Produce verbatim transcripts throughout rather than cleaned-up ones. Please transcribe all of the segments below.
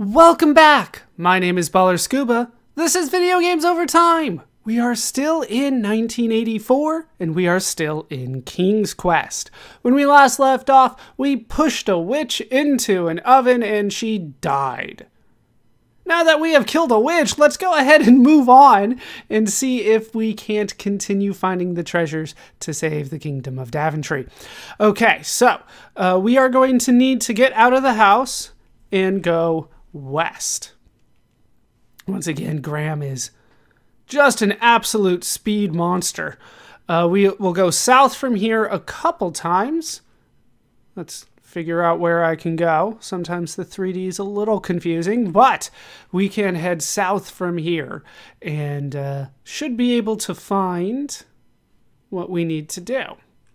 Welcome back! My name is ballerscuba. This is Video Games Over Time! We are still in nineteen eighty-four, and we are still in King's Quest. When we last left off, we pushed a witch into an oven and she died. Now that we have killed a witch, let's go ahead and move on and see if we can't continue finding the treasures to save the kingdom of Daventry. Okay, so uh, we are going to need to get out of the house and go west. Once again, Graham is just an absolute speed monster. Uh, we will go south from here a couple times. Let's figure out where I can go. Sometimes the three D is a little confusing, but we can head south from here and uh, should be able to find what we need to do.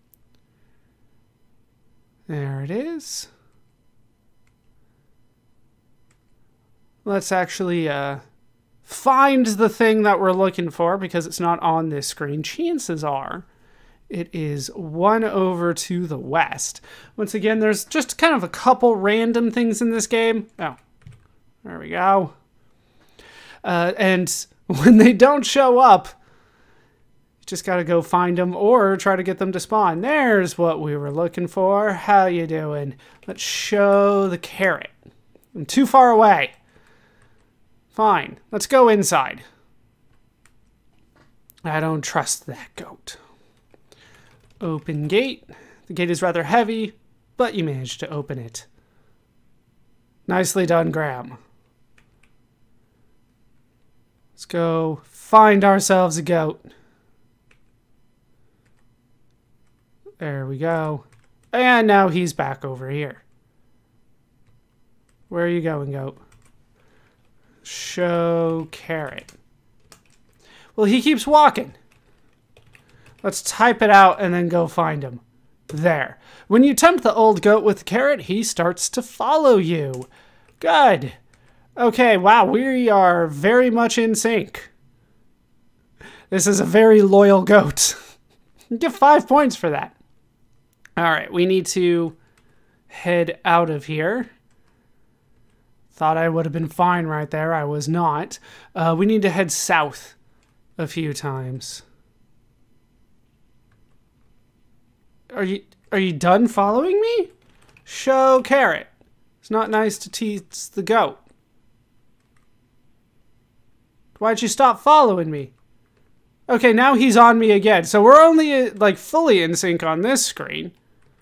There it is. Let's actually uh, find the thing that we're looking for because it's not on this screen. Chances are it is one over to the west. Once again, there's just kind of a couple random things in this game. Oh, there we go. Uh, and when they don't show up, you just got to go find them or try to get them to spawn. There's what we were looking for. How you doing? Let's show the carrot. I'm too far away. Fine, let's go inside. I don't trust that goat. Open gate. The gate is rather heavy, but you managed to open it. Nicely done, Graham. Let's go find ourselves a goat. There we go. And now he's back over here. Where are you going, goat? Show carrot. Well, he keeps walking. Let's type it out and then go find him. There. When you tempt the old goat with the carrot, he starts to follow you. Good. Okay, wow, we are very much in sync. This is a very loyal goat. Get five points for that. All right, we need to head out of here. Thought I would have been fine right there. I was not. Uh, we need to head south a few times. Are you are you done following me? Show carrot. It's not nice to tease the goat. Why'd you stop following me? Okay, now he's on me again. So we're only like fully in sync on this screen.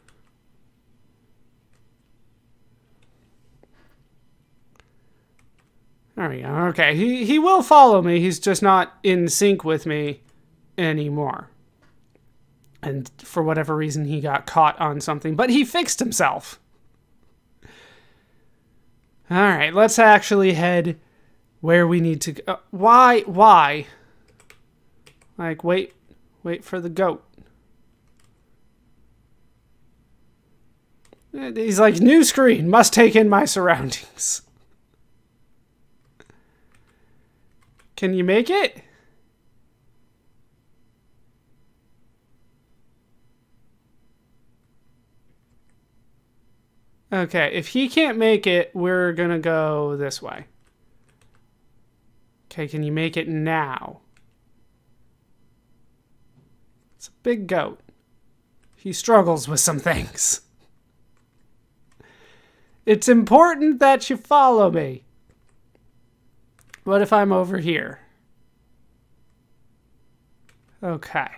There we go. Okay, he, he will follow me. He's just not in sync with me anymore. And for whatever reason, he got caught on something. But he fixed himself. Alright, let's actually head where we need to go. Uh, why? Why? Like, wait. Wait for the goat. He's like, new screen. Must take in my surroundings. Can you make it? Okay, if he can't make it, we're gonna go this way. Okay, can you make it now? It's a big goat. He struggles with some things. It's important that you follow me. What if I'm over here? Okay.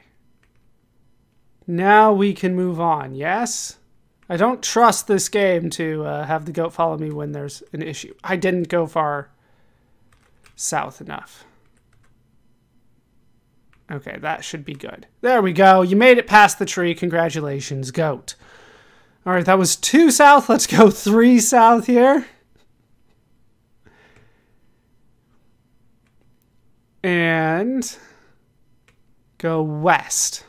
Now we can move on, yes? I don't trust this game to uh, have the goat follow me when there's an issue. I didn't go far south enough. Okay, that should be good. There we go. You made it past the tree. Congratulations, goat. All right, that was two south. Let's go three south here. And go west.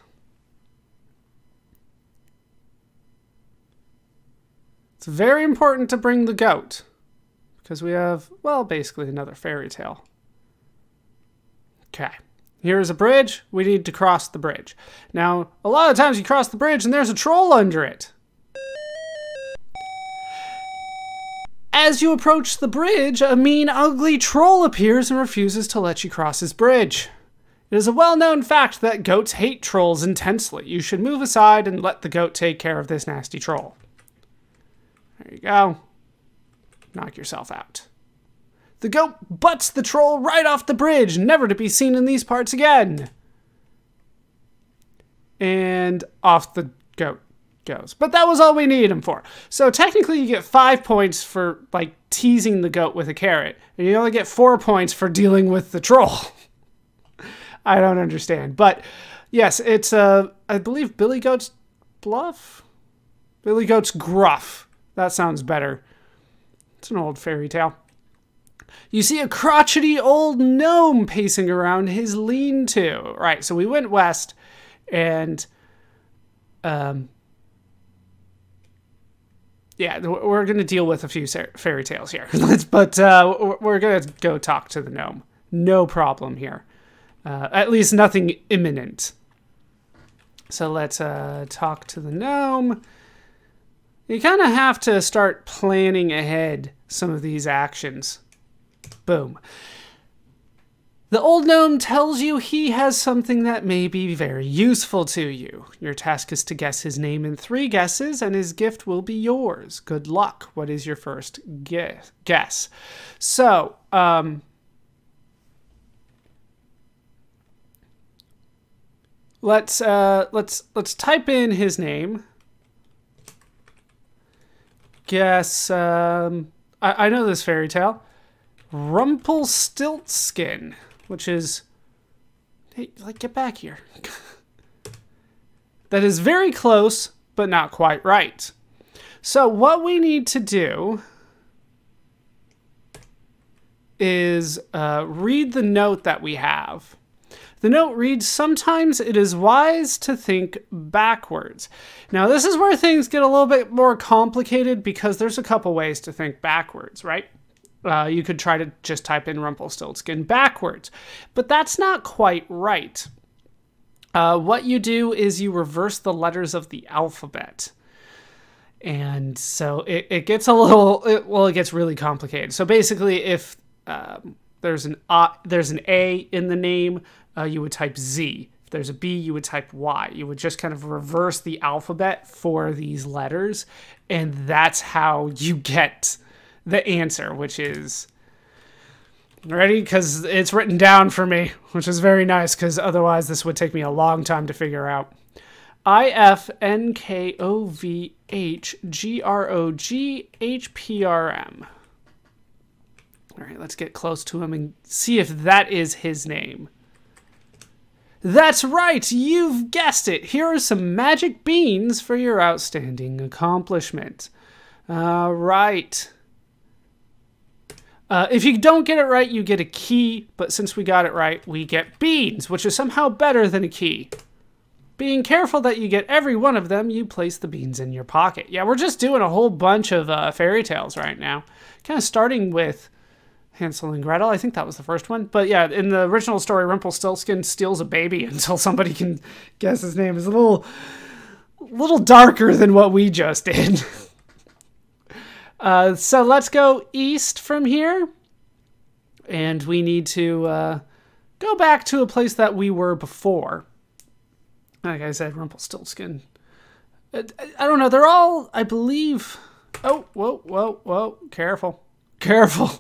It's very important to bring the goat because we have, well, basically another fairy tale. Okay, here's a bridge. We need to cross the bridge. Now, a lot of times you cross the bridge and there's a troll under it. as you approach the bridge, a mean, ugly troll appears and refuses to let you cross his bridge. It is a well-known fact that goats hate trolls intensely. You should move aside and let the goat take care of this nasty troll. There you go. Knock yourself out. The goat butts the troll right off the bridge, never to be seen in these parts again. And off the goat goes. But that was all we needed him for. So technically you get five points for like teasing the goat with a carrot. And you only get four points for dealing with the troll. I don't understand. But yes, it's uh I believe Billy Goat's Bluff? Billy Goat's Gruff. That sounds better. It's an old fairy tale. You see a crotchety old gnome pacing around his lean-to. Right, so we went west and um yeah, we're going to deal with a few fairy tales here. But uh, we're going to go talk to the gnome. No problem here. Uh, at least nothing imminent. So let's uh, talk to the gnome. You kind of have to start planning ahead some of these actions. Boom. The old gnome tells you he has something that may be very useful to you. Your task is to guess his name in three guesses, and his gift will be yours. Good luck. What is your first guess? So, um... let's, uh, let's, let's type in his name. Guess, um... I, I know this fairy tale. Rumpelstiltskin. Which is, hey, like, get back here. That is very close, but not quite right. So what we need to do is uh, read the note that we have. The note reads, sometimes it is wise to think backwards. Now, this is where things get a little bit more complicated because there's a couple ways to think backwards, right? Uh, you could try to just type in Rumpelstiltskin backwards, but that's not quite right. Uh, what you do is you reverse the letters of the alphabet. And so it, it gets a little, it, well, it gets really complicated. So basically if um, there's an uh, there's an A in the name, uh, you would type Z. If there's a B, you would type Y. You would just kind of reverse the alphabet for these letters. And that's how you get the answer, which is, ready? Because it's written down for me, which is very nice, because otherwise this would take me a long time to figure out. I F N K O V H G R O G H P R M. All right, let's get close to him and see if that is his name. That's right, you've guessed it. Here are some magic beans for your outstanding accomplishment. All right. Uh, if you don't get it right, you get a key, but since we got it right, we get beans, which is somehow better than a key. Being careful that you get every one of them, you place the beans in your pocket. Yeah, we're just doing a whole bunch of uh, fairy tales right now. Kind of starting with Hansel and Gretel. I think that was the first one. But yeah, in the original story, Rumpelstiltskin steals a baby until somebody can guess his name. It's a little, little darker than what we just did. Uh, so let's go east from here, and we need to uh, go back to a place that we were before. Like I said, Rumpelstiltskin. I, I don't know, they're all, I believe... Oh, whoa, whoa, whoa, careful, careful.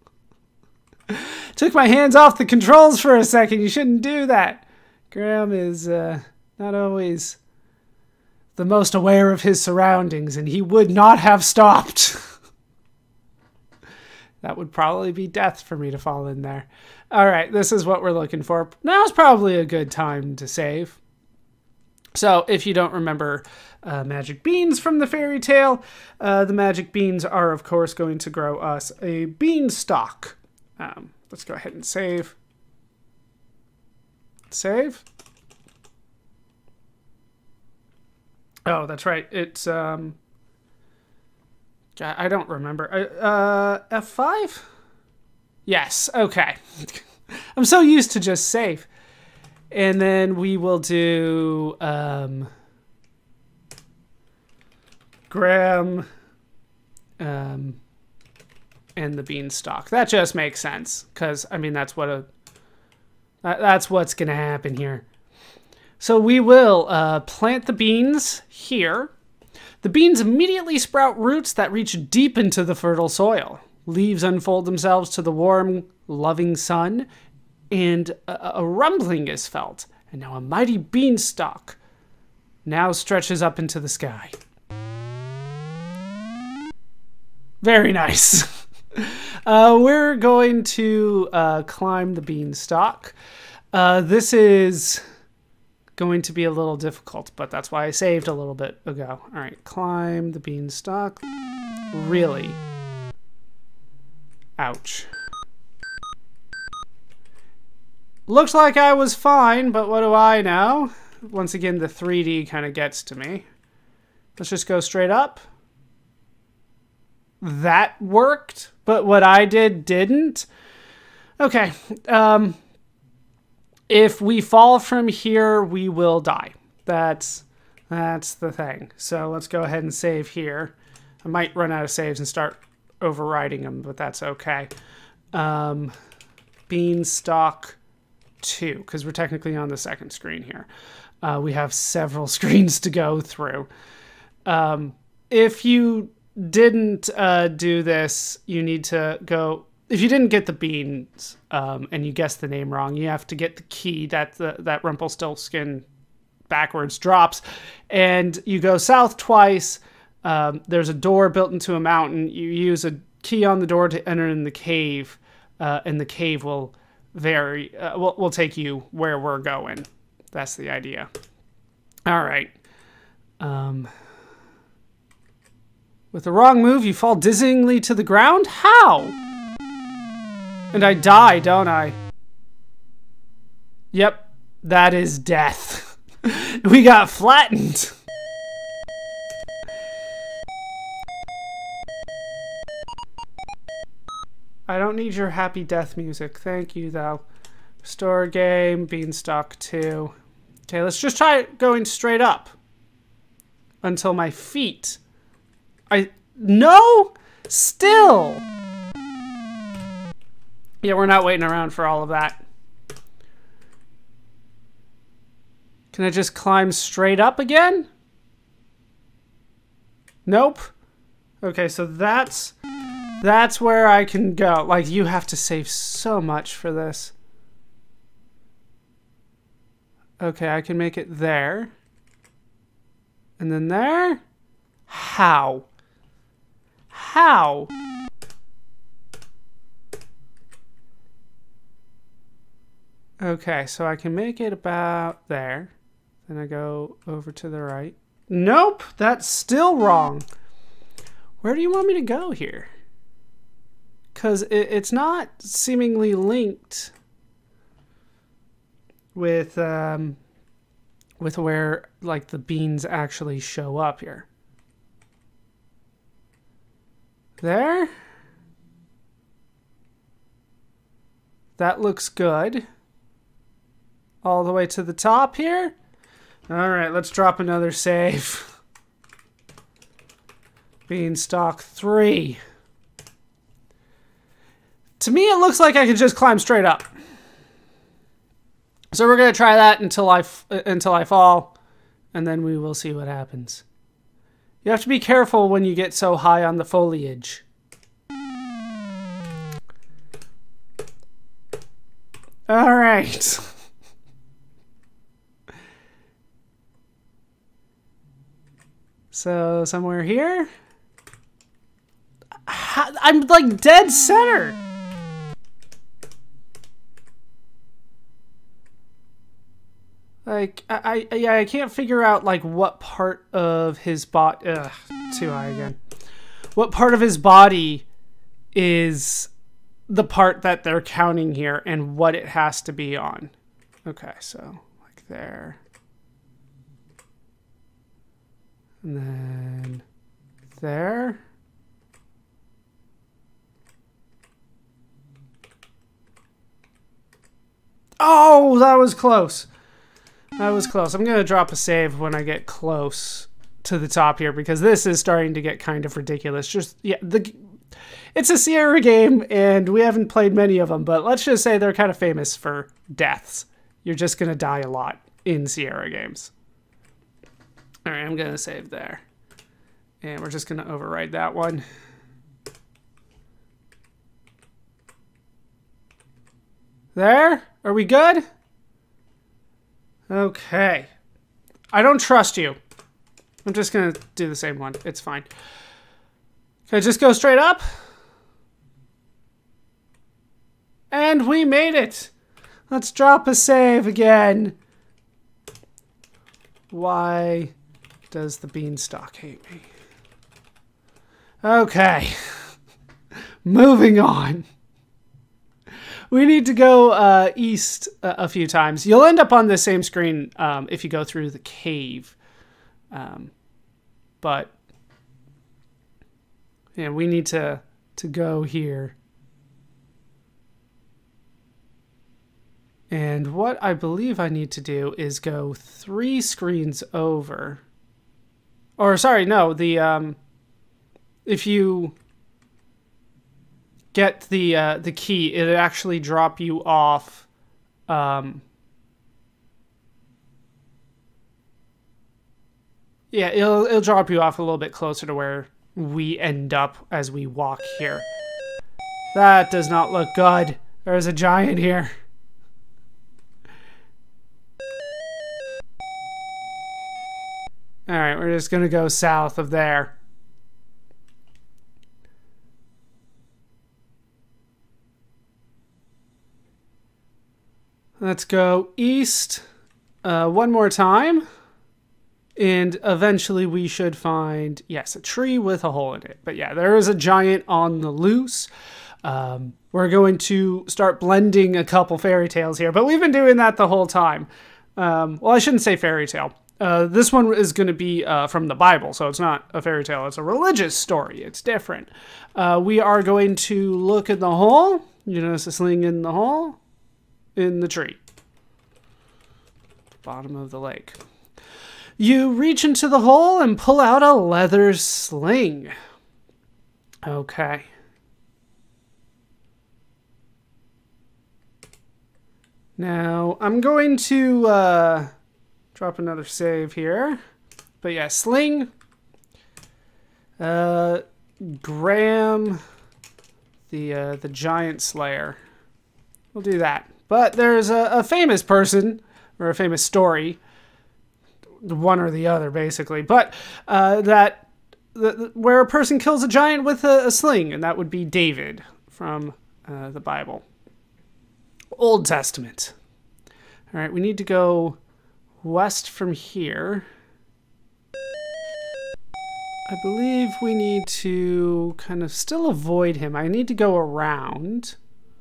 Took my hands off the controls for a second, you shouldn't do that. Graham is uh, not always the most aware of his surroundings, and he would not have stopped. That would probably be death for me to fall in there. All right, this is what we're looking for. Now's probably a good time to save. So if you don't remember uh, magic beans from the fairy tale, uh, the magic beans are, of course, going to grow us a beanstalk. Um, let's go ahead and save. Save. Oh, that's right. It's... Um, I don't remember. Uh, F five? Yes, okay. I'm so used to just save. And then we will do um, Graham um, and the beanstalk. That just makes sense, because, I mean, that's what a... That, that's what's going to happen here. So we will uh, plant the beans here. The beans immediately sprout roots that reach deep into the fertile soil. Leaves unfold themselves to the warm, loving sun, and a, a rumbling is felt. And now a mighty beanstalk now stretches up into the sky. Very nice. uh, we're going to uh, climb the beanstalk. Uh, this is going to be a little difficult, but that's why I saved a little bit ago. All right, climb the beanstalk. Really? Ouch. Looks like I was fine, but what do I know? Once again, the three D kind of gets to me. Let's just go straight up. That worked, but what I did didn't. Okay. Um, if we fall from here, we will die. That's, that's the thing. So let's go ahead and save here. I might run out of saves and start overriding them, but that's okay. Um, Beanstalk two, because we're technically on the second screen here. Uh, we have several screens to go through. Um, if you didn't uh, do this, you need to go... If you didn't get the beans um, and you guessed the name wrong, you have to get the key that the, that Rumpelstiltskin backwards drops. And you go south twice. Um, there's a door built into a mountain. You use a key on the door to enter in the cave. Uh, and the cave will vary. Uh, will, will take you where we're going. That's the idea. All right. Um... With the wrong move, you fall dizzyingly to the ground? How? And I die, don't I? Yep, that is death. We got flattened. I don't need your happy death music. Thank you, though. Restore game, Beanstalk two. Okay, let's just try going straight up. Until my feet... I... No? Still! Yeah, we're not waiting around for all of that. Can I just climb straight up again? Nope. Okay, so that's... That's where I can go. Like, you have to save so much for this. Okay, I can make it there. And then there? How? How? Okay, so I can make it about there. Then I go over to the right. Nope, that's still wrong. Where do you want me to go here? Because it, it's not seemingly linked with, um, with where, like, the beans actually show up here. There. That looks good. All the way to the top here. All right, let's drop another save. Beanstalk three. To me, it looks like I could just climb straight up. So we're gonna try that until I f until I fall, and then we will see what happens. You have to be careful when you get so high on the foliage. All right. So somewhere here. I'm like dead center. Like, I, I, yeah, I can't figure out, like, what part of his body... Ugh, too high again. What part of his body is the part that they're counting here and what it has to be on. Okay, so, like there. And then there. Oh, that was close. That was close. I'm going to drop a save when I get close to the top here because this is starting to get kind of ridiculous. Just, yeah, the It's a Sierra game, and we haven't played many of them, but let's just say they're kind of famous for deaths. You're just going to die a lot in Sierra games. All right, I'm going to save there. And we're just going to override that one. There? Are we good? Okay. I don't trust you. I'm just going to do the same one. It's fine. Can I just go straight up? And we made it. Let's drop a save again. Why does the beanstalk hate me? Okay. Moving on. We need to go uh, east a, a few times. You'll end up on the same screen um, if you go through the cave. Um, but yeah, we need to, to go here. And what I believe I need to do is go three screens over. Or sorry, no, the um, if you get the uh, the key, it'll actually drop you off. Um, yeah, it'll it'll drop you off a little bit closer to where we end up as we walk here. That does not look good. There's a giant here. All right, we're just gonna go south of there. Let's go east uh, one more time. And eventually we should find, yes, a tree with a hole in it. But yeah, there is a giant on the loose. Um, we're going to start blending a couple fairy tales here, but we've been doing that the whole time. Um, well, I shouldn't say fairy tale. Uh, this one is going to be uh, from the Bible, so it's not a fairy tale. It's a religious story. It's different. Uh, we are going to look in the hole. You notice a sling in the hole, in the tree. Bottom of the lake. You reach into the hole and pull out a leather sling. Okay. Now, I'm going to... Uh, drop another save here. But yeah, sling. Uh, Graham, the uh, the giant slayer. We'll do that. But there's a, a famous person, or a famous story, one or the other basically, but uh, that the, where a person kills a giant with a, a sling, and that would be David from uh, the Bible. Old Testament. All right, we need to go west from here. I believe we need to kind of still avoid him. I need to go around.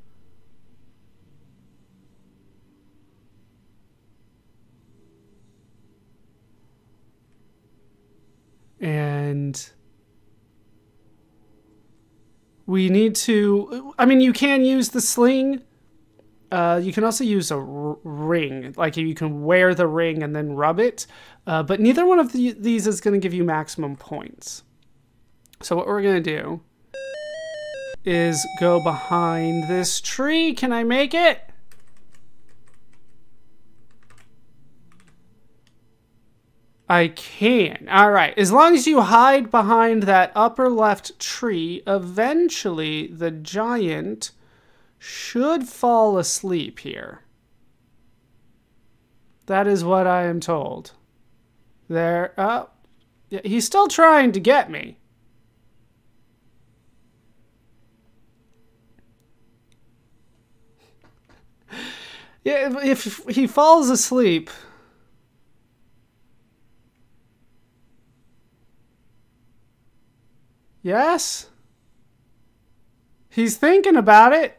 And we need to, I mean, you can use the sling. Uh, you can also use a r ring, like you can wear the ring and then rub it, uh, but neither one of the, these is going to give you maximum points. So what we're going to do is go behind this tree. Can I make it? I can. All right. As long as you hide behind that upper left tree, eventually the giant should fall asleep here. That is what I am told. There, oh, yeah, he's still trying to get me. Yeah, if, if he falls asleep, yes, he's thinking about it.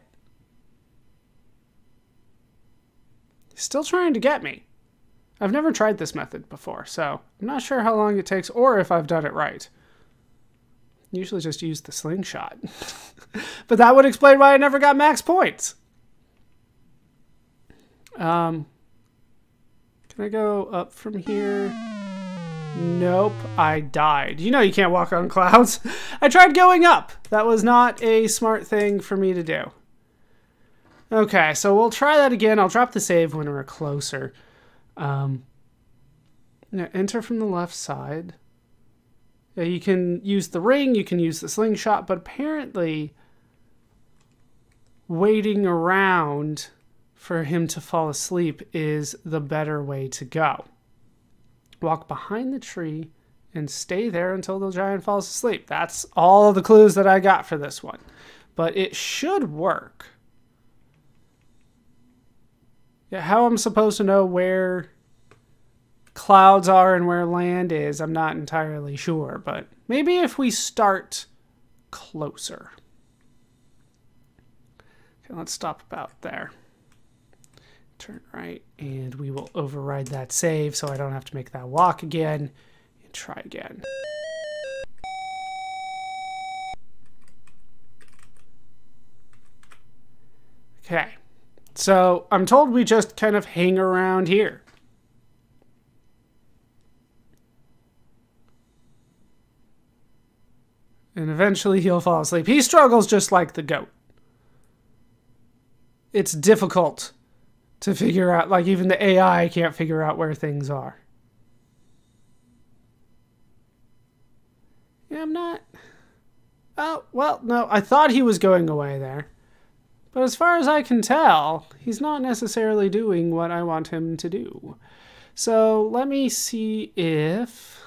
Still trying to get me. I've never tried this method before, so I'm not sure how long it takes or if I've done it right. Usually just use the slingshot. But that would explain why I never got max points. Um, can I go up from here? Nope, I died. You know you can't walk on clouds. I tried going up. That was not a smart thing for me to do. Okay, so we'll try that again. I'll drop the save when we're closer. Um, now enter from the left side. Yeah, you can use the ring, you can use the slingshot, but apparently waiting around for him to fall asleep is the better way to go. Walk behind the tree and stay there until the giant falls asleep. That's all the clues that I got for this one. But it should work. Yeah, how I'm supposed to know where clouds are and where land is, I'm not entirely sure. But maybe if we start closer. Okay, let's stop about there. Turn right, and we will override that save so I don't have to make that walk again. And try again. Okay, so I'm told we just kind of hang around here. And eventually he'll fall asleep. He struggles just like the goat. It's difficult to figure out, like even the A I can't figure out where things are. Yeah, I'm not... Oh, well, no, I thought he was going away there. But as far as I can tell, he's not necessarily doing what I want him to do. So let me see if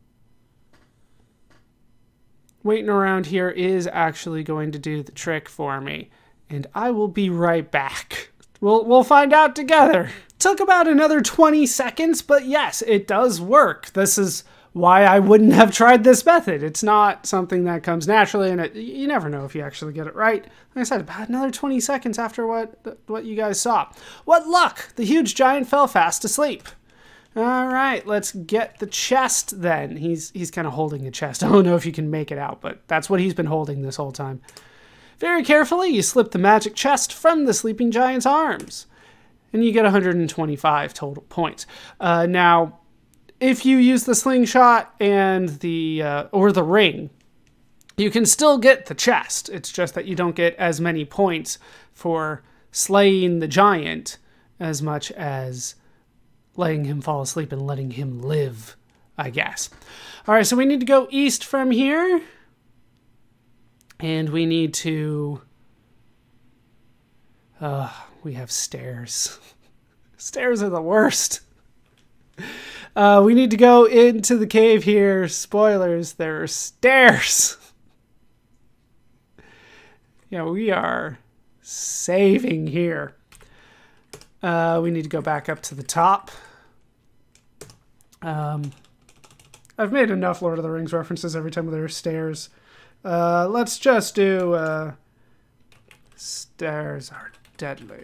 waiting around here is actually going to do the trick for me. And I will be right back. We'll, we'll find out together. Took about another twenty seconds, but yes, it does work. This is why I wouldn't have tried this method. It's not something that comes naturally, and it, you never know if you actually get it right. Like I said, about another twenty seconds after what, what you guys saw. What luck! The huge giant fell fast asleep. All right, let's get the chest then. He's, he's kind of holding the chest. I don't know if you can make it out, but that's what he's been holding this whole time. Very carefully, you slip the magic chest from the sleeping giant's arms. And you get one hundred twenty-five total points. Uh, now, if you use the slingshot and the, uh, or the ring, you can still get the chest. It's just that you don't get as many points for slaying the giant as much as letting him fall asleep and letting him live, I guess. All right, so we need to go east from here. And we need to... Uh, we have stairs. Stairs are the worst. Uh, we need to go into the cave here. Spoilers, there are stairs. Yeah, we are saving here. Uh, we need to go back up to the top. Um, I've made enough Lord of the Rings references every time there are stairs. Uh, let's just do, uh, stairs are deadly.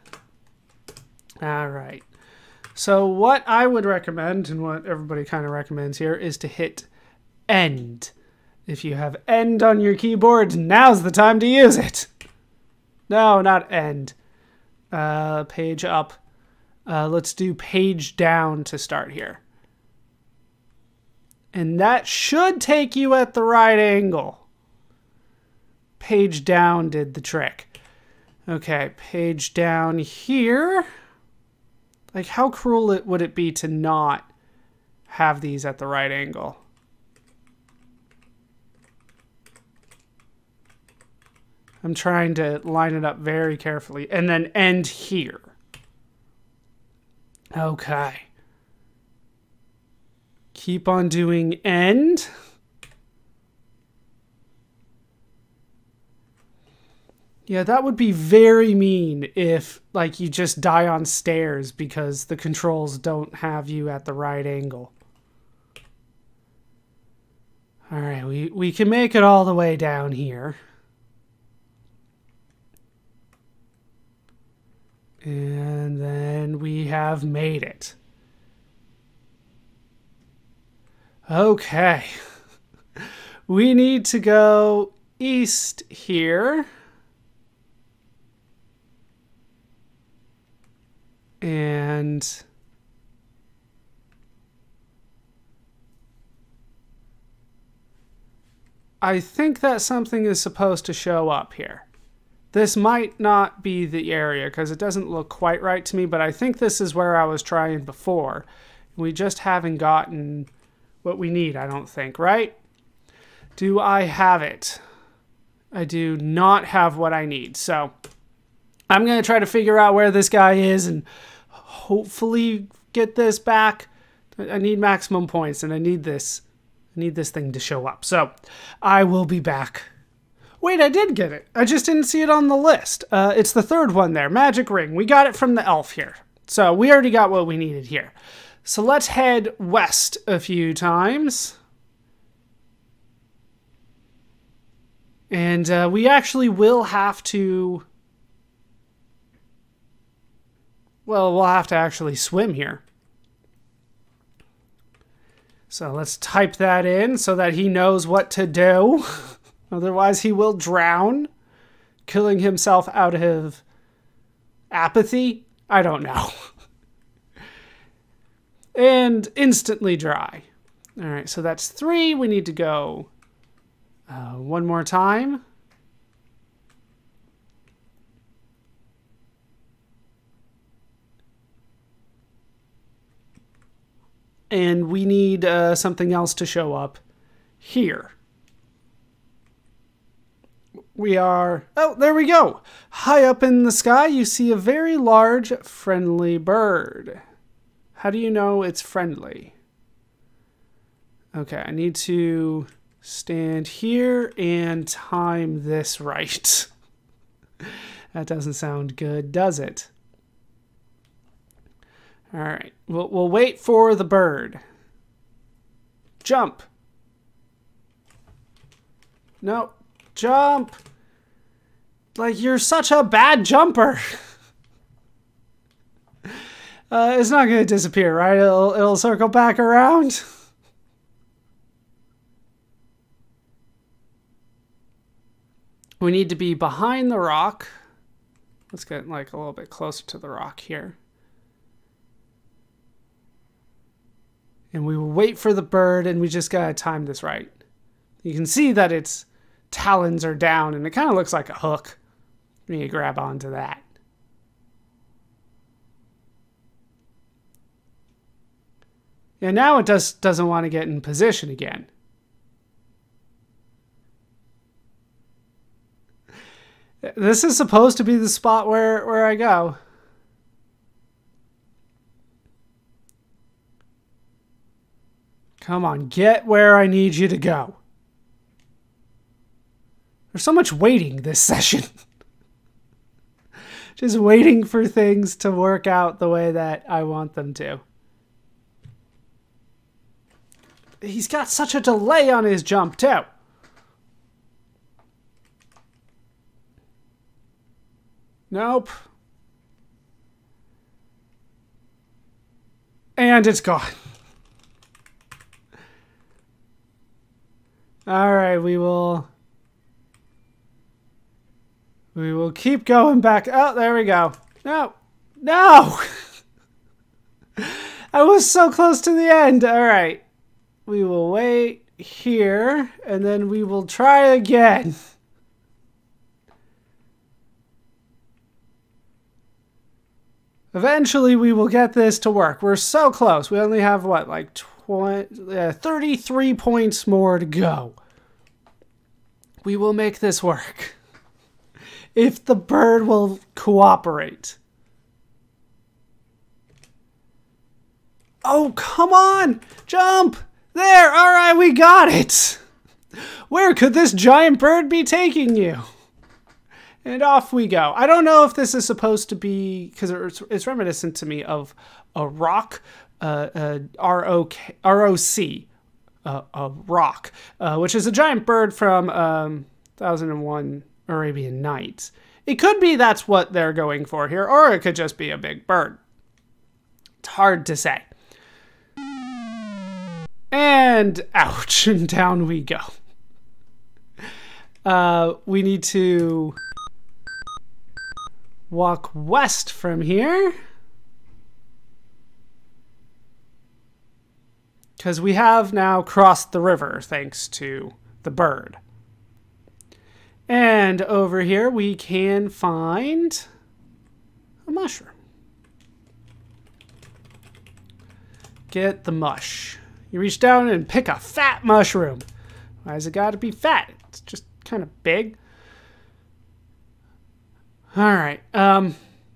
All right. So what I would recommend, and what everybody kind of recommends here, is to hit end. If you have end on your keyboard, now's the time to use it. No, not end. Uh, page up. Uh, let's do page down to start here. And that should take you at the right angle. Page down did the trick. Okay, page down here. Like, how cruel it would it be to not have these at the right angle? I'm trying to line it up very carefully. And then end here. Okay. Keep on doing end. Yeah, that would be very mean if, like, you just die on stairs because the controls don't have you at the right angle. All right, we, we can make it all the way down here. And then we have made it. Okay. We need to go east here. And I think that something is supposed to show up here. This might not be the area because it doesn't look quite right to me, but I think this is where I was trying before. We just haven't gotten what we need, I don't think, right? Do I have it? I do not have what I need, so I'm going to try to figure out where this guy is and hopefully get this back. I need maximum points, and I need this. I need this thing to show up, so I will be back. Wait, I did get it. I just didn't see it on the list. Uh, it's the third one there, Magic Ring. We got it from the elf here. So we already got what we needed here. So let's head west a few times. And uh, we actually will have to... Well, we'll have to actually swim here. So let's type that in so that he knows what to do. Otherwise, he will drown, killing himself out of apathy. I don't know. And instantly dry. All right, so that's three. We need to go uh, one more time. And we need uh, something else to show up here. We are, oh, there we go. High up in the sky, you see a very large, friendly bird. How do you know it's friendly? Okay, I need to stand here and time this right. That doesn't sound good, does it? All right, we'll, we'll wait for the bird. Jump. No, jump. Like, you're such a bad jumper. uh, it's not going to disappear, right? It'll, it'll circle back around. We need to be behind the rock. Let's get, like, a little bit closer to the rock here. And we will wait for the bird, and we just got to time this right. You can see that its talons are down, and it kind of looks like a hook. We need to grab onto that. And now it does, doesn't want to get in position again. This is supposed to be the spot where, where I go. Come on, get where I need you to go. There's so much waiting this session. Just waiting for things to work out the way that I want them to. He's got such a delay on his jump, too. Nope. And it's gone. All right, we will... We will keep going back. Oh, there we go. No. No! I was so close to the end. All right. We will wait here, and then we will try again. Eventually, we will get this to work. We're so close. We only have, what, like twenty, uh, thirty-three points more to go. We will make this work. If the bird will cooperate. Oh, come on! Jump! There! All right, we got it! Where could this giant bird be taking you? And off we go. I don't know if this is supposed to be, because it's, it's reminiscent to me of a rock, uh, uh, R O C, uh, a rock, uh, which is a giant bird from um, one thousand one Arabian Nights. It could be that's what they're going for here, or it could just be a big bird. It's hard to say. And ouch, and down we go. Uh, we need to walk west from here. Because we have now crossed the river thanks to the bird. And over here we can find a mushroom. Get the mush. You reach down and pick a fat mushroom. Why has it got to be fat? It's just kind of big. All right. Um,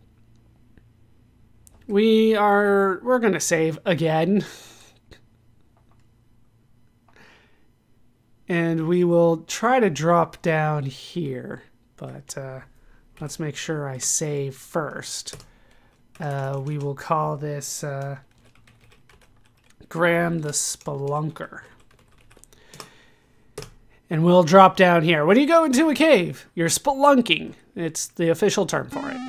we are, we're going to save again. And we will try to drop down here, but uh, let's make sure I save first. Uh, we will call this uh, Graham the Spelunker. And we'll drop down here. When you go into a cave, you're spelunking. It's the official term for it.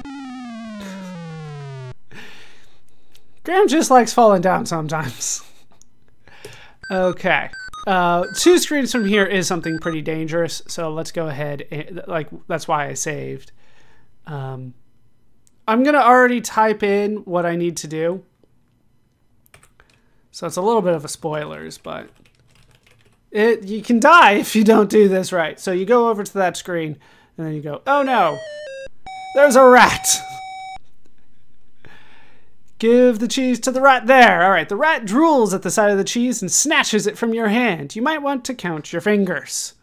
Graham just likes falling down sometimes. Okay. Uh, two screens from here is something pretty dangerous, so let's go ahead and, like, that's why I saved. Um, I'm gonna already type in what I need to do. So it's a little bit of a spoilers, but it, you can die if you don't do this right. So you go over to that screen, and then you go, oh no, there's a rat. Give the cheese to the rat there. All right, the rat drools at the side of the cheese and snatches it from your hand. You might want to count your fingers.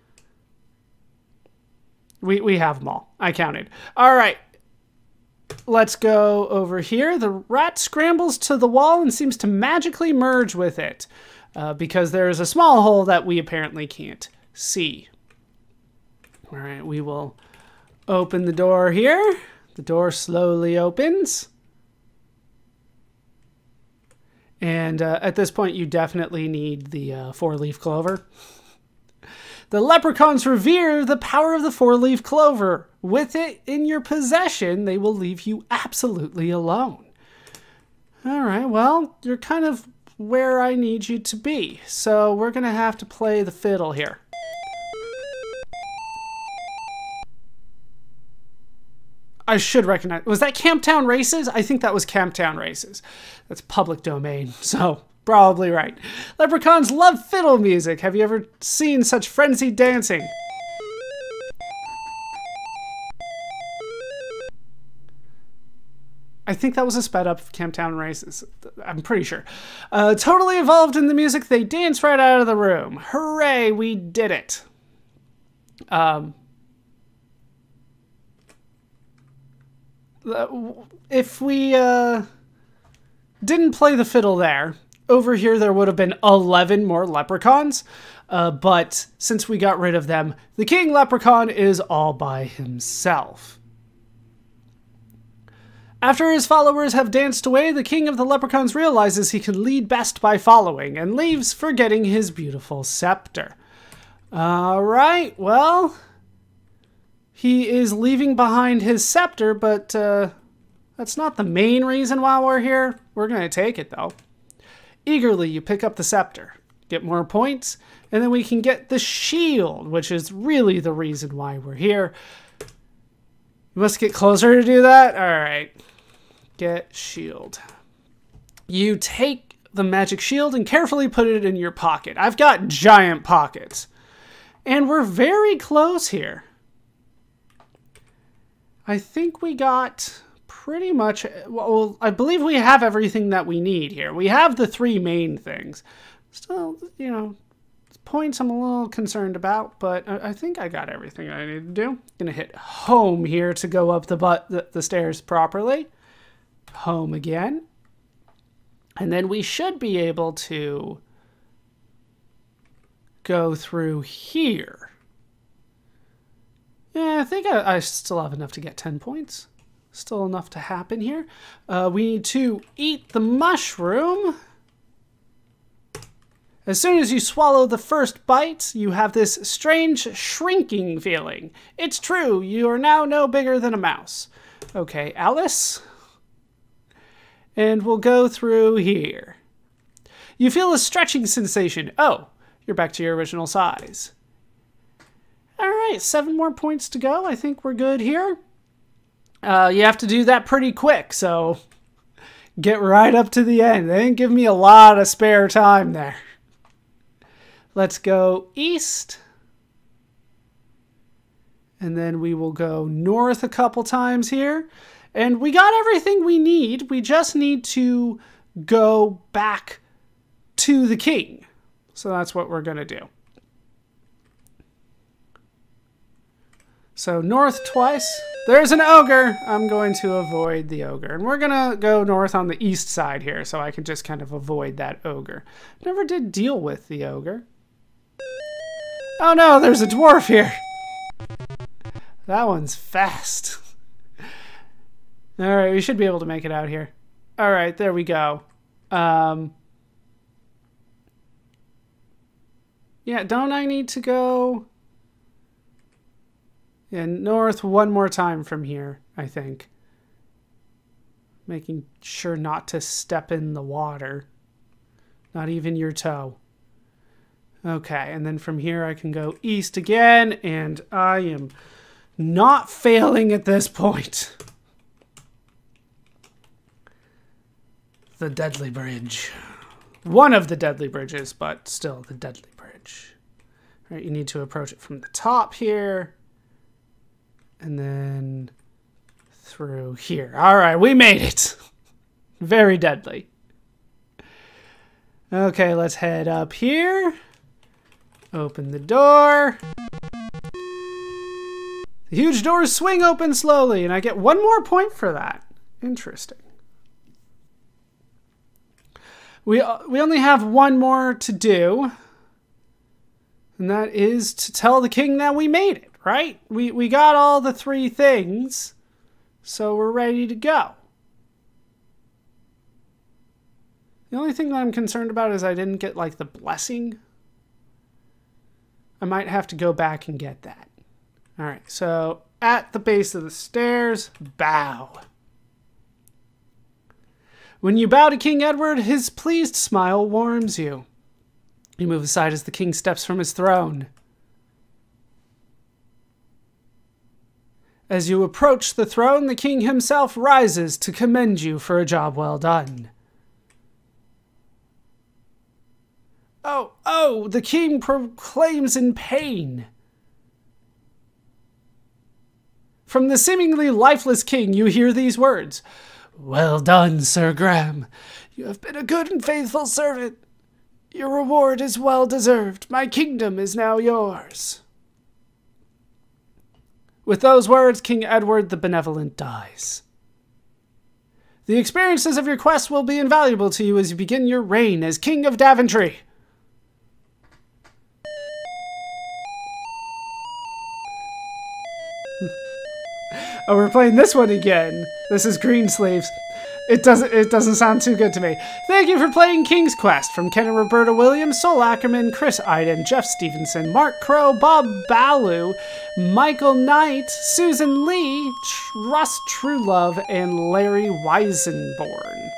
We, we have them all. I counted. All right, let's go over here. The rat scrambles to the wall and seems to magically merge with it uh, because there is a small hole that we apparently can't see. All right, we will open the door here. The door slowly opens. And uh, at this point, you definitely need the uh, four-leaf clover. The leprechauns revere the power of the four-leaf clover. With it in your possession, they will leave you absolutely alone. All right, well, you're kind of where I need you to be. So we're going to have to play the fiddle here. I should recognize. Was that Camptown Races? I think that was Camptown Races. That's public domain, so probably right. Leprechauns love fiddle music. Have you ever seen such frenzied dancing? I think that was a sped up Camptown Races. I'm pretty sure. Uh, totally involved in the music, they dance right out of the room. Hooray, we did it. Um... If we uh, didn't play the fiddle there, over here there would have been eleven more leprechauns, uh, but since we got rid of them, the king leprechaun is all by himself. After his followers have danced away, the king of the leprechauns realizes he can lead best by following and leaves, forgetting his beautiful scepter. All right, well... He is leaving behind his scepter, but uh, that's not the main reason why we're here. We're going to take it, though. Eagerly, you pick up the scepter, get more points, and then we can get the shield, which is really the reason why we're here. You must get closer to do that? All right. Get shield. You take the magic shield and carefully put it in your pocket. I've got giant pockets. And we're very close here. I think we got pretty much, well, I believe we have everything that we need here. We have the three main things. Still, you know, points I'm a little concerned about, but I think I got everything I need to do. Gonna hit home here to go up the, butt, the, the stairs properly. Home again. And then we should be able to go through here. Yeah, I think I, I still have enough to get ten points. Still enough to happen here. Uh, we need to eat the mushroom. As soon as you swallow the first bite, you have this strange shrinking feeling. It's true, you are now no bigger than a mouse. Okay, Alice. And we'll go through here. You feel a stretching sensation. Oh, you're back to your original size. All right, seven more points to go. I think we're good here. Uh, you have to do that pretty quick, so get right up to the end. They didn't give me a lot of spare time there. Let's go east. And then we will go north a couple times here. And we got everything we need. We just need to go back to the king. So that's what we're going to do. So north twice. There's an ogre. I'm going to avoid the ogre. And we're going to go north on the east side here so I can just kind of avoid that ogre. Never did deal with the ogre. Oh no, there's a dwarf here. That one's fast. All right, we should be able to make it out here. All right, there we go. Um, yeah, don't I need to go... Yeah, north one more time from here, I think. Making sure not to step in the water. Not even your toe. Okay, and then from here I can go east again, and I am not failing at this point. The Deadly Bridge. One of the Deadly Bridges, but still the Deadly Bridge. All right, you need to approach it from the top here. And then through here. All right, we made it. Very deadly. Okay, let's head up here. Open the door. The huge doors swing open slowly, and I get one more point for that. Interesting. We, we only have one more to do, and that is to tell the king that we made it. Right? We, we got all the three things, so we're ready to go. The only thing that I'm concerned about is I didn't get, like, the blessing. I might have to go back and get that. All right, so at the base of the stairs, bow. When you bow to King Edward, his pleased smile warms you. You move aside as the king steps from his throne. As you approach the throne, the king himself rises to commend you for a job well done. Oh, oh, the king proclaims in pain. From the seemingly lifeless king, you hear these words. Well done, Sir Graham. You have been a good and faithful servant. Your reward is well deserved. My kingdom is now yours. With those words, King Edward the Benevolent dies. The experiences of your quest will be invaluable to you as you begin your reign as King of Daventry. Oh, we're playing this one again. This is Greensleeves. It doesn't it doesn't sound too good to me. Thank you for playing King's Quest from Ken and Roberta Williams, Sol Ackerman, Chris Iden, Jeff Stevenson, Mark Crow, Bob Ballew, Michael Knight, Susan Lee, Russ Truelove, and Larry Weisenborn.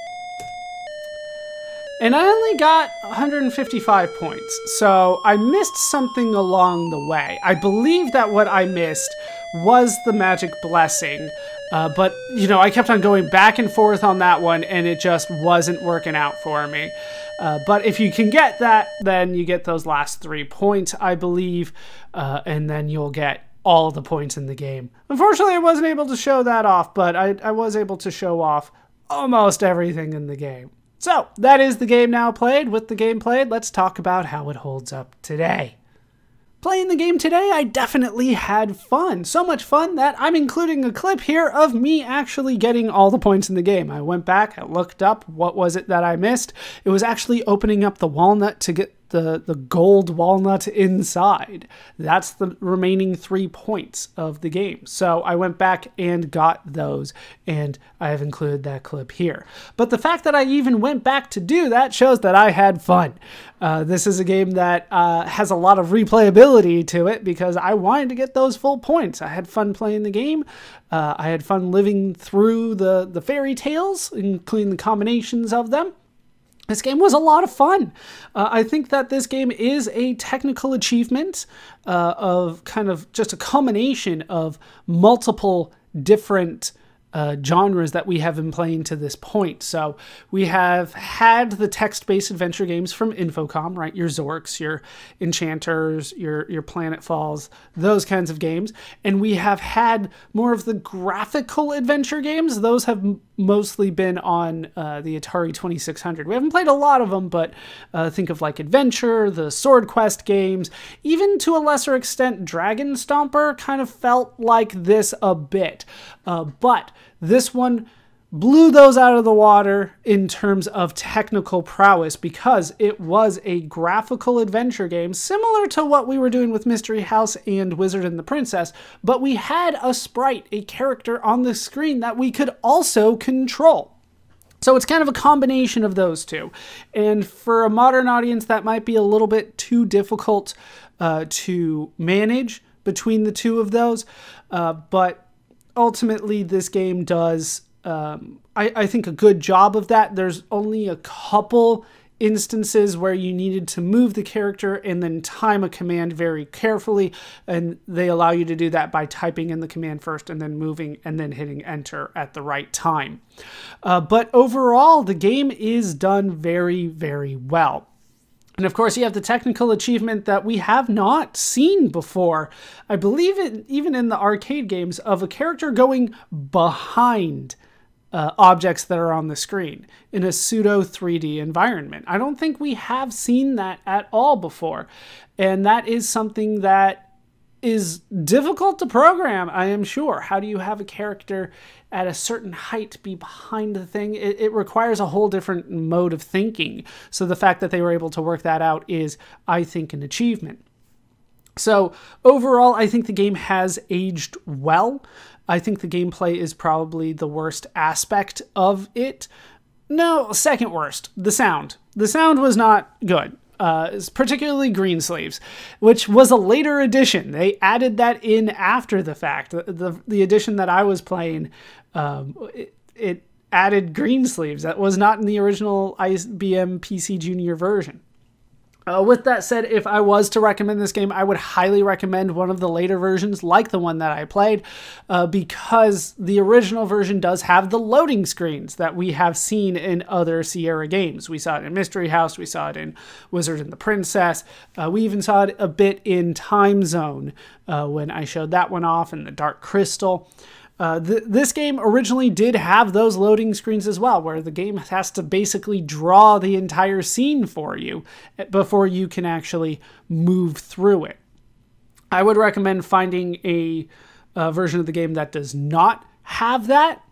And I only got one hundred fifty-five points, so I missed something along the way. I believe that what I missed was the magic blessing. Uh, but, you know, I kept on going back and forth on that one, and it just wasn't working out for me. Uh, but if you can get that, then you get those last three points, I believe, uh, and then you'll get all the points in the game. Unfortunately, I wasn't able to show that off, but I, I was able to show off almost everything in the game. So, that is the game now played. With the game played, let's talk about how it holds up today. Playing the game today, I definitely had fun. So much fun that I'm including a clip here of me actually getting all the points in the game. I went back, I looked up what was it that I missed. It was actually opening up the walnut to get the, the gold walnut inside. That's the remaining three points of the game. So I went back and got those, and I have included that clip here. But the fact that I even went back to do that shows that I had fun. Uh, this is a game that uh, has a lot of replayability to it because I wanted to get those full points. I had fun playing the game. Uh, I had fun living through the, the fairy tales, including the combinations of them. This game was a lot of fun. Uh, I think that this game is a technical achievement uh, of kind of just a combination of multiple different uh, genres that we have been playing to this point. So we have had the text-based adventure games from Infocom, right? Your Zorks, your Enchanters, your, your Planet Falls, those kinds of games. And we have had more of the graphical adventure games. Those have m- mostly been on uh, the Atari twenty-six hundred. We haven't played a lot of them, but uh, think of like Adventure, the Sword Quest games, even to a lesser extent, Dragon Stomper kind of felt like this a bit. Uh, but this one blew those out of the water in terms of technical prowess because it was a graphical adventure game similar to what we were doing with Mystery House and Wizard and the Princess, but we had a sprite, a character on the screen that we could also control. So it's kind of a combination of those two. And for a modern audience, that might be a little bit too difficult uh, to manage between the two of those. Uh, but ultimately, this game does, um, I, I think, a good job of that. There's only a couple instances where you needed to move the character and then time a command very carefully, and they allow you to do that by typing in the command first and then moving and then hitting enter at the right time. Uh, but overall, the game is done very, very well. And of course, you have the technical achievement that we have not seen before. I believe it, even in the arcade games, of a character going behind Uh, objects that are on the screen in a pseudo three D environment. I don't think we have seen that at all before. And that is something that is difficult to program, I am sure. How do you have a character at a certain height be behind the thing? It, it requires a whole different mode of thinking. So the fact that they were able to work that out is, I think, an achievement. So overall, I think the game has aged well. I think the gameplay is probably the worst aspect of it. No, second worst, the sound. The sound was not good, uh, particularly Greensleeves, which was a later edition. They added that in after the fact. The, the, the edition that I was playing, um, it, it added Greensleeves. That was not in the original I B M P C Junior version. Uh, with that said, if I was to recommend this game, I would highly recommend one of the later versions, like the one that I played, uh, because the original version does have the loading screens that we have seen in other Sierra games. We saw it in Mystery House, we saw it in Wizard and the Princess, uh, we even saw it a bit in Time Zone uh, when I showed that one off, in the Dark Crystal. Uh, th- this game originally did have those loading screens as well, where the game has to basically draw the entire scene for you before you can actually move through it. I would recommend finding a, a version of the game that does not have that,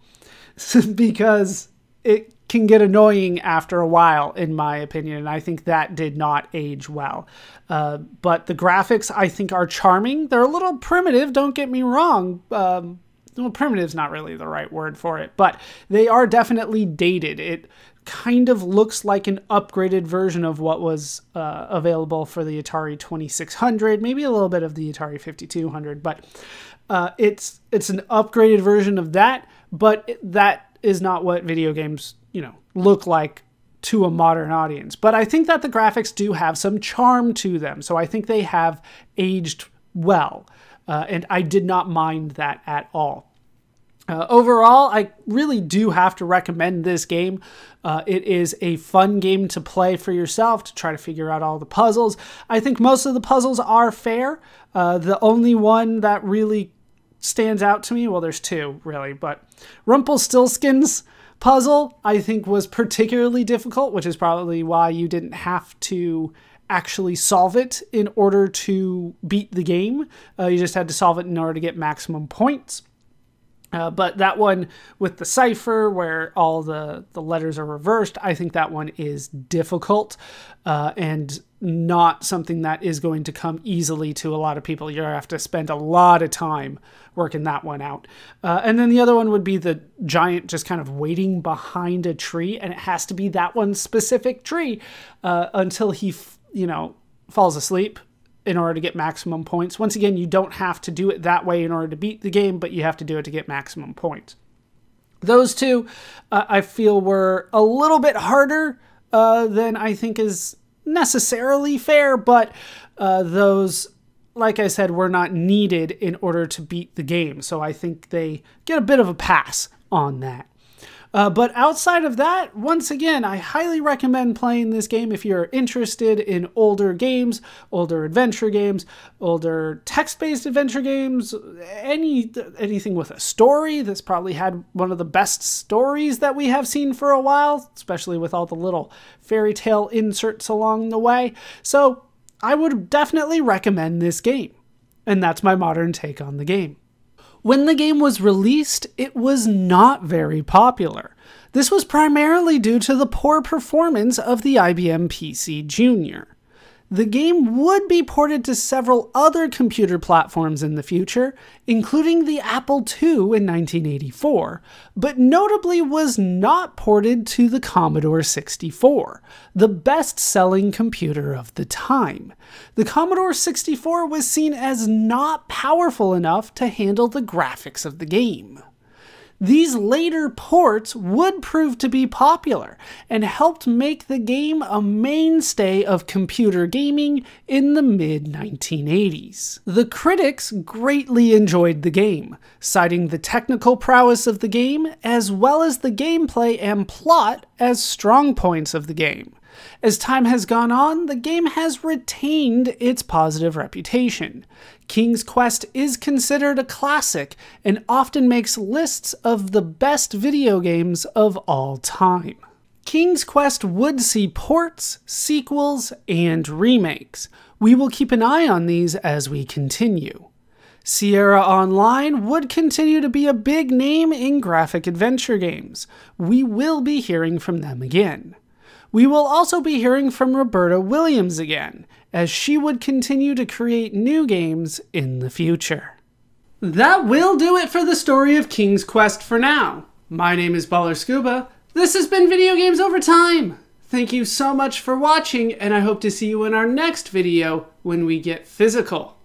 because it can get annoying after a while, in my opinion, and I think that did not age well. Uh, but the graphics, I think, are charming. They're a little primitive, don't get me wrong. Um, Well, primitive's not really the right word for it, but they are definitely dated. It kind of looks like an upgraded version of what was uh, available for the Atari twenty-six hundred, maybe a little bit of the Atari fifty-two hundred, but uh, it's it's an upgraded version of that, but that is not what video games, you know, look like to a modern audience. But I think that the graphics do have some charm to them, so I think they have aged well, uh, and I did not mind that at all. Uh, overall, I really do have to recommend this game. Uh, it is a fun game to play for yourself, to try to figure out all the puzzles. I think most of the puzzles are fair. Uh, the only one that really stands out to me, well, there's two, really, but Rumpelstiltskin's puzzle, I think, was particularly difficult, which is probably why you didn't have to actually solve it in order to beat the game. Uh, you just had to solve it in order to get maximum points. Uh, but that one with the cipher, where all the, the letters are reversed, I think that one is difficult uh, and not something that is going to come easily to a lot of people. You're going to have to spend a lot of time working that one out. Uh, and then the other one would be the giant just kind of waiting behind a tree, and it has to be that one specific tree uh, until he, f- you know, falls asleep in order to get maximum points. Once again, you don't have to do it that way in order to beat the game, but you have to do it to get maximum points. Those two, uh, I feel, were a little bit harder uh, than I think is necessarily fair, but uh, those, like I said, were not needed in order to beat the game. So I think they get a bit of a pass on that. Uh, but outside of that, once again, I highly recommend playing this game if you're interested in older games, older adventure games, older text-based adventure games, any anything with a story. This probably had one of the best stories that we have seen for a while, especially with all the little fairy tale inserts along the way. So I would definitely recommend this game. And that's my modern take on the game. When the game was released, it was not very popular. This was primarily due to the poor performance of the I B M P C Junior. The game would be ported to several other computer platforms in the future, including the Apple two in nineteen eighty-four, but notably was not ported to the Commodore sixty-four, the best-selling computer of the time. The Commodore sixty-four was seen as not powerful enough to handle the graphics of the game. These later ports would prove to be popular and helped make the game a mainstay of computer gaming in the mid nineteen eighties. The critics greatly enjoyed the game, citing the technical prowess of the game as well as the gameplay and plot as strong points of the game. As time has gone on, the game has retained its positive reputation. King's Quest is considered a classic and often makes lists of the best video games of all time. King's Quest would see ports, sequels, and remakes. We will keep an eye on these as we continue. Sierra Online would continue to be a big name in graphic adventure games. We will be hearing from them again. We will also be hearing from Roberta Williams again, as she would continue to create new games in the future. That will do it for the story of King's Quest for now. My name is ballerscuba. This has been Video Games Over Time. Thank you so much for watching, and I hope to see you in our next video when we get physical.